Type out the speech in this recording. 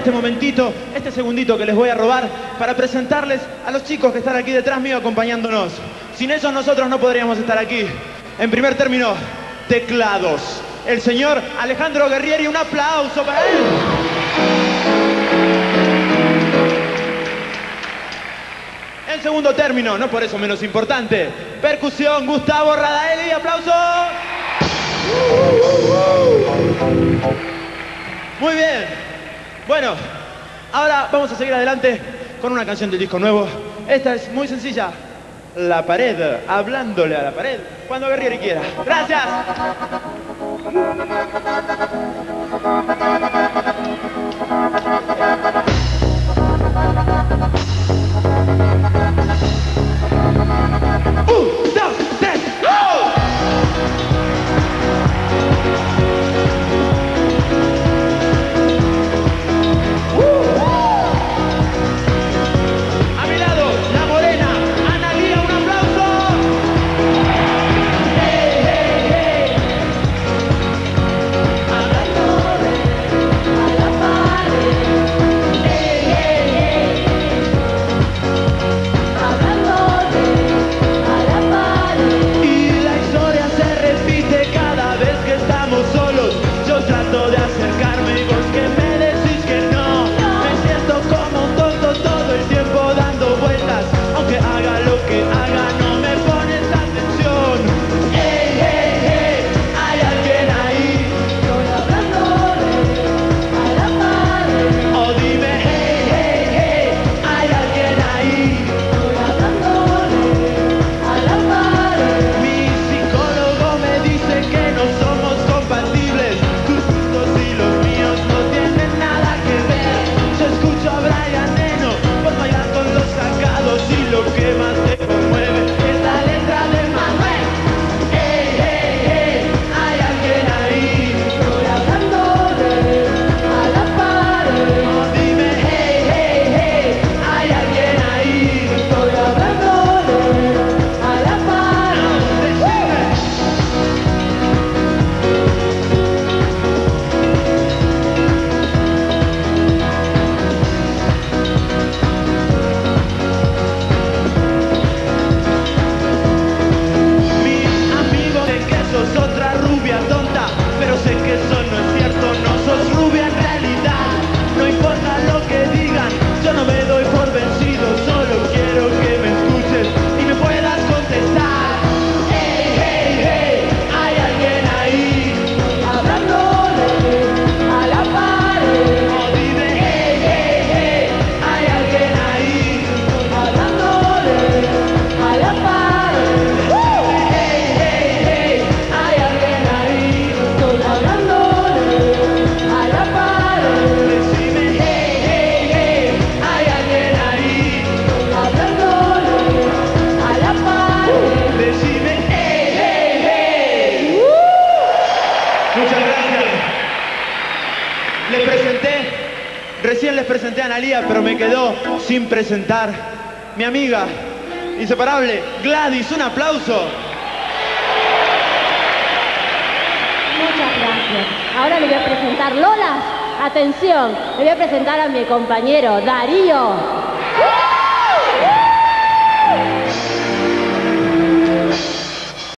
este momentito, este segundito que les voy a robar para presentarles a los chicos que están aquí detrás mío acompañándonos. Sin ellos nosotros no podríamos estar aquí. En primer término, teclados. El señor Alejandro Guerrieri, un aplauso para él. En segundo término, no por eso menos importante, percusión, Gustavo Radaeli, aplauso. Muy bien. Bueno, ahora vamos a seguir adelante con una canción del disco nuevo. Esta es muy sencilla. La pared, hablándole a la pared cuando Guerrieri quiera. Gracias. Recién les presenté a Analía, pero me quedó sin presentar mi amiga inseparable, Gladys. Un aplauso. Muchas gracias. Ahora le voy a presentar, Lolas, atención, le voy a presentar a mi compañero Darío.